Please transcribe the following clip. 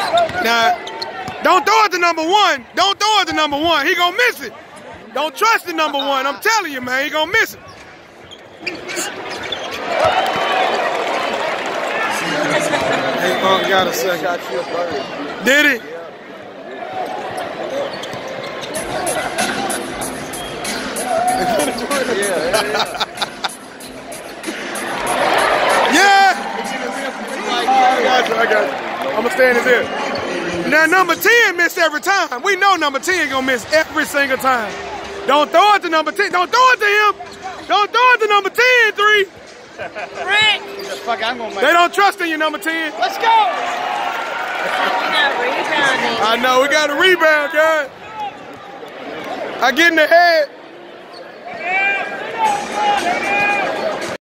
Now, don't throw it to number one. Don't throw it to number one. He gonna miss it. Don't trust the number one. I'm telling you, man, he gonna miss it. Hey, Unc got a second. Did he? Yeah. I got you. I'm gonna stay in his ear. Now number 10 missed every time. We know number 10 gonna miss every single time. Don't throw it to number 10. Don't throw it to him. Don't throw it to number 10, 3. Rick! They don't trust in you, number 10. Let's go! I know, we got a rebound, guys. I get in the head.